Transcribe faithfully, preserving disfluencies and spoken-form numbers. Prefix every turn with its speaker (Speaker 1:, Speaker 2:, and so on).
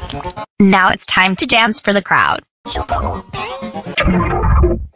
Speaker 1: Now it's time to dance for the crowd.